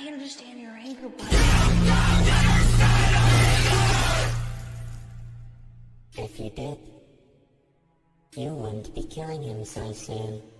understand your anger, but... If you did, you wouldn't be killing him so soon.